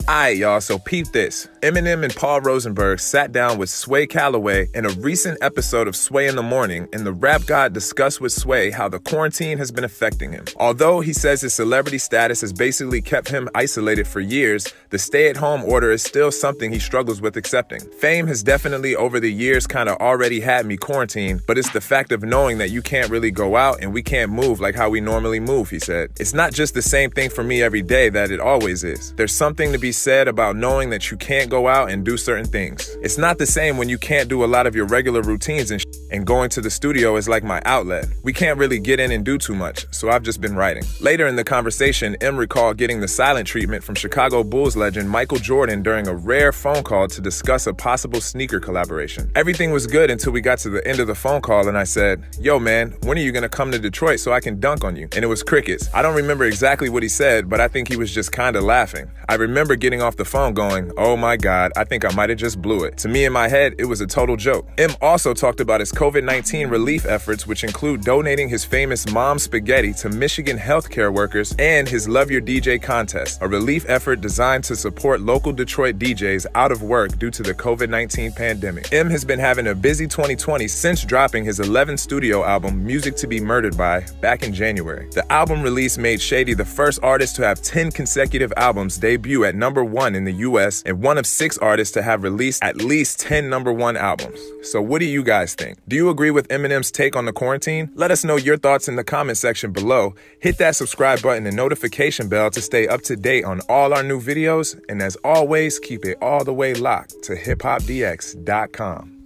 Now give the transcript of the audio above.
Alright, y'all, so peep this. Eminem and Paul Rosenberg sat down with Sway Calloway in a recent episode of Sway in the Morning, and the rap god discussed with Sway how the quarantine has been affecting him. Although he says his celebrity status has basically kept him isolated for years, the stay-at-home order is still something he struggles with accepting. Fame has definitely over the years kind of already had me quarantined, but it's the fact of knowing that you can't really go out and we can't move like how we normally move, he said. It's not just the same thing for me every day that it always is. There's something to be said about knowing that you can't go out and do certain things. It's not the same when you can't do a lot of your regular routines and going to the studio is like my outlet. We can't really get in and do too much, so I've just been writing. Later in the conversation, M recalled getting the silent treatment from Chicago Bulls legend Michael Jordan during a rare phone call to discuss a possible sneaker collaboration. Everything was good until we got to the end of the phone call and I said, "Yo man, when are you gonna come to Detroit so I can dunk on you?" And it was crickets. I don't remember exactly what he said, but I think he was just kinda laughing. I remember getting off the phone going, "Oh my God, I think I might have just blew it." To me in my head, it was a total joke. M also talked about his COVID-19 relief efforts, which include donating his famous Mom Spaghetti to Michigan healthcare workers and his Love Your DJ contest, a relief effort designed to support local Detroit DJs out of work due to the COVID-19 pandemic. M has been having a busy 2020 since dropping his 11th studio album, Music to Be Murdered By, back in January. The album release made Shady the first artist to have 10 consecutive albums debut at #1 in the US and one of 6 artists to have released at least 10 #1 albums. So what do you guys think? Do you agree with Eminem's take on the quarantine? Let us know your thoughts in the comment section below. Hit that subscribe button and notification bell to stay up to date on all our new videos. And as always, keep it all the way locked to hiphopdx.com.